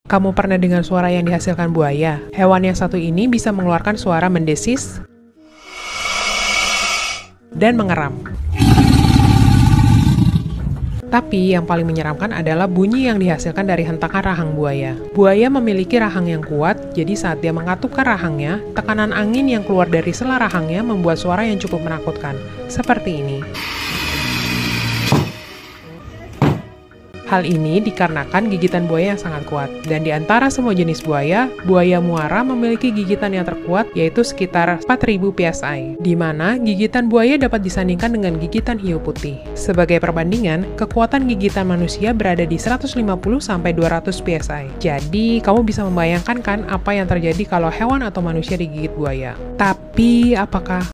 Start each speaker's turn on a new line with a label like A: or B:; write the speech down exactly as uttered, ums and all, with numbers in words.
A: Kamu pernah dengar suara yang dihasilkan buaya? Hewan yang satu ini bisa mengeluarkan suara mendesis dan mengeram. Tapi yang paling menyeramkan adalah bunyi yang dihasilkan dari hentakan rahang buaya. Buaya memiliki rahang yang kuat, jadi saat dia mengatupkan rahangnya, tekanan angin yang keluar dari sela rahangnya membuat suara yang cukup menakutkan. Seperti ini. Hal ini dikarenakan gigitan buaya yang sangat kuat. Dan di antara semua jenis buaya, buaya muara memiliki gigitan yang terkuat, yaitu sekitar empat ribu P S I, di mana gigitan buaya dapat disandingkan dengan gigitan hiu putih. Sebagai perbandingan, kekuatan gigitan manusia berada di seratus lima puluh sampai dua ratus P S I. Jadi, kamu bisa membayangkan kan apa yang terjadi kalau hewan atau manusia digigit buaya. Tapi, apakah